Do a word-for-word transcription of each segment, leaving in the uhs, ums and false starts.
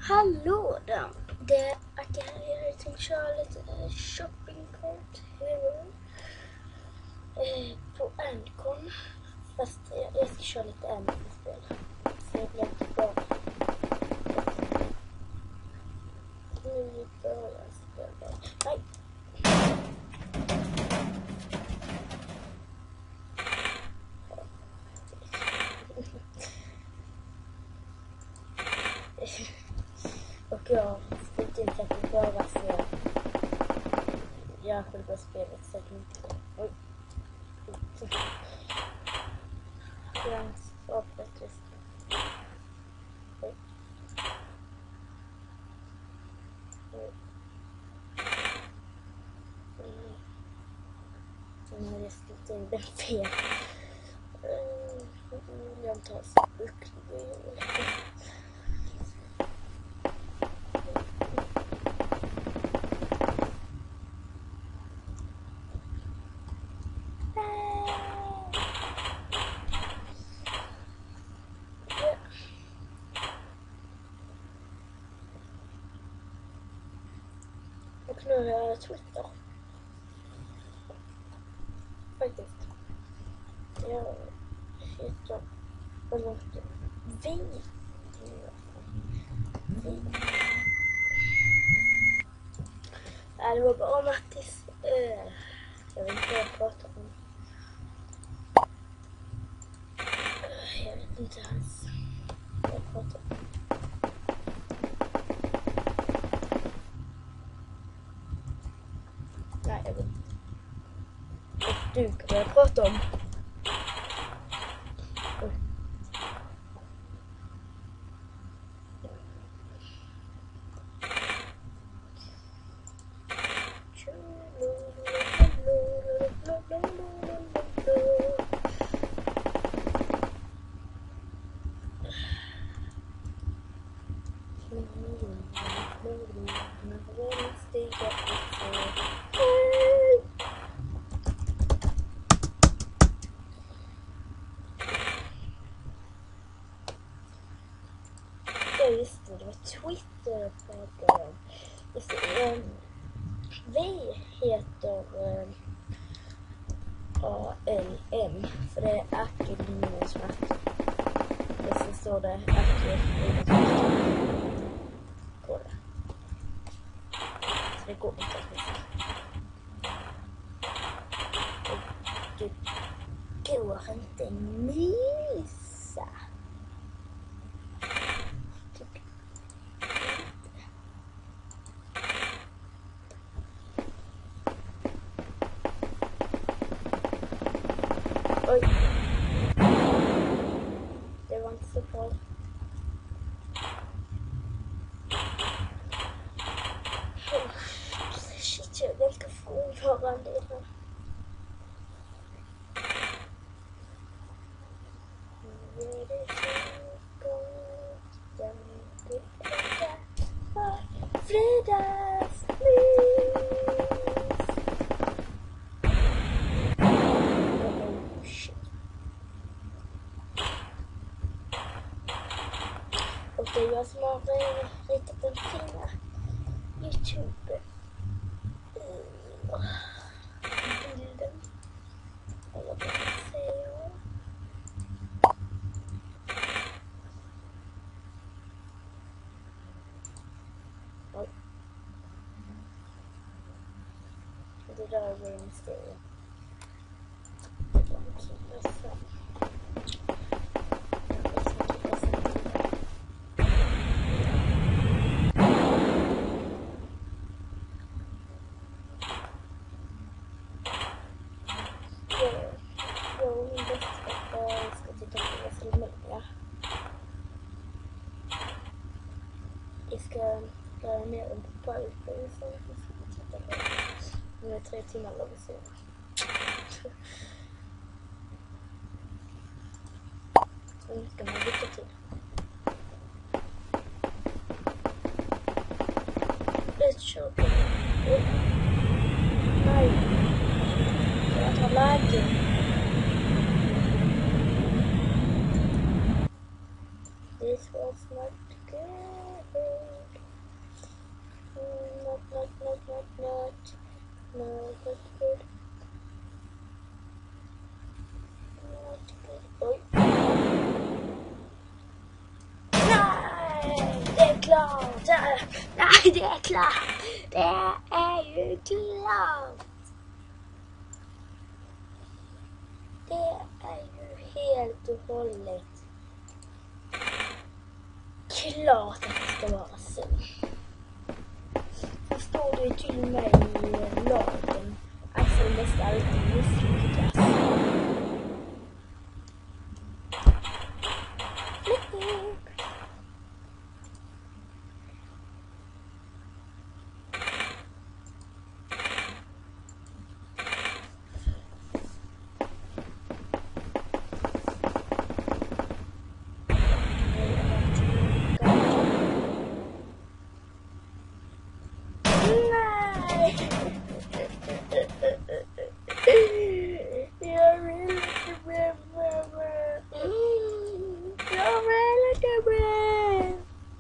Hallå där! Det är att jag tänkte köra lite shopping cart hero eh, på Ancon. Fast jag, jag ska köra lite Ancon-spel. Så jag blir inte bra. Nu börjar spelet. Nej! Och jag har spelat in att det bara så jag själva spelet så att inte... Oj! Frans avbrott just nu. Oj. Oj. Nu har jag spelat in den fel. Jag tar spukning. Och nu har jag Twitter. Faktiskt. Jag heter... Vad var det? Vi. Vi. Ja, det var bara Mattis. Uh, jag vet inte vad jag pratar om. Uh, jag vet inte alls vad jag pratar om. Nej, jag vet inte. Du kan börja prata om. Oj. Ja, just det, det var Twitter på just det, um, vi heter um, A L M för det är Acke minus Matte. Och så står det Acke minus Matte på det. Så det går inte att missa. Det går inte missa. Oj. Det var inte så bra. Oh, shit, jag väljer frånvarande i den. Och det är jag som har ritat den fina YouTube bilden. Eller vad man säger. Oj. Det där var en stereo. Det var en kille fram. Jag ska göra ner den på utbildning så jag får titta på det. Nu är tre timmar låg att se. Nu ska man lycka till. Let's show på. Nej. Jag tar läge. This was not good. Ja, det, nej, det är klart. Det är ju klart. Det är ju helt och hållet klart att det ska vara så. Så står det till och med i lagen att så måste alltid misslyckas. Jag vill inte bli mamma. Jag vill inte bli.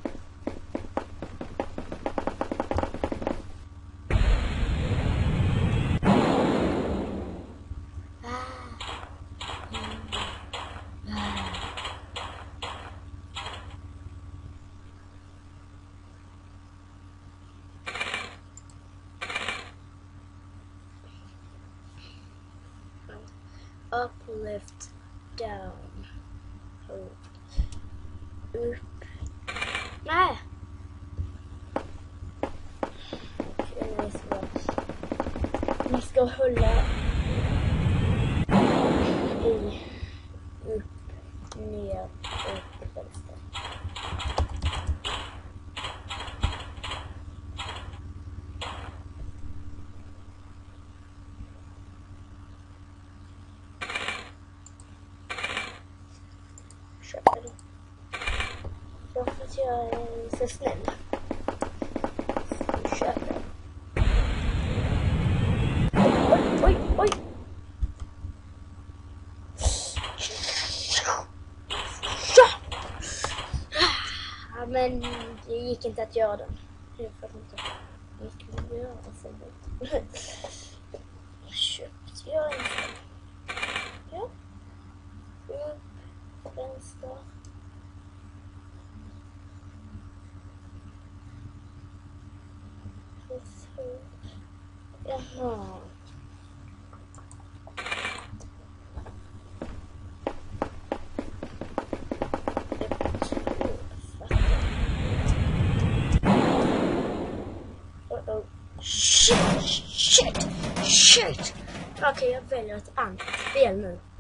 Up, lift, down, hold, upp, nej. Okej, så man ska hålla i, upp, ner, upp, vänster. Köper det. Bara för att jag är så snäll. Så köper det. Oj, oj, oj. Ja, men det gick inte att göra den. Jag fattar inte. Jag skulle göra så här. Köpte jag en sån. Ja. Upp, vänster. Så. Jaha. Uh-oh. Shit, shit, shit. Okej, okay, jag väljer ett annat spel nu.